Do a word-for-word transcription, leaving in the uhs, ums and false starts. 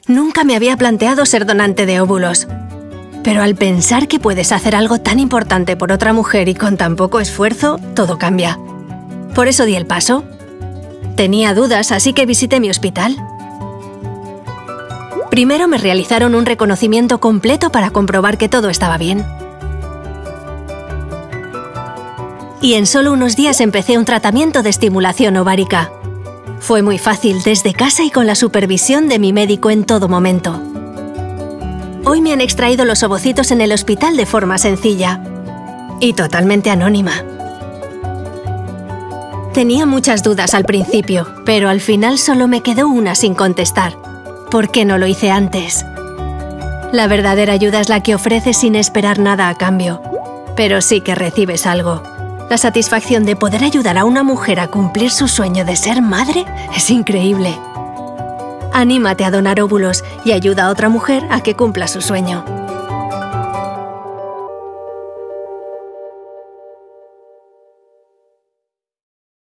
Nunca me había planteado ser donante de óvulos. Pero al pensar que puedes hacer algo tan importante por otra mujer y con tan poco esfuerzo, todo cambia. Por eso di el paso. Tenía dudas, así que visité mi hospital. Primero me realizaron un reconocimiento completo para comprobar que todo estaba bien. Y en solo unos días empecé un tratamiento de estimulación ovárica. Fue muy fácil desde casa y con la supervisión de mi médico en todo momento. Hoy me han extraído los ovocitos en el hospital de forma sencilla y totalmente anónima. Tenía muchas dudas al principio, pero al final solo me quedó una sin contestar. ¿Por qué no lo hice antes? La verdadera ayuda es la que ofreces sin esperar nada a cambio, pero sí que recibes algo. La satisfacción de poder ayudar a una mujer a cumplir su sueño de ser madre es increíble. Anímate a donar óvulos y ayuda a otra mujer a que cumpla su sueño.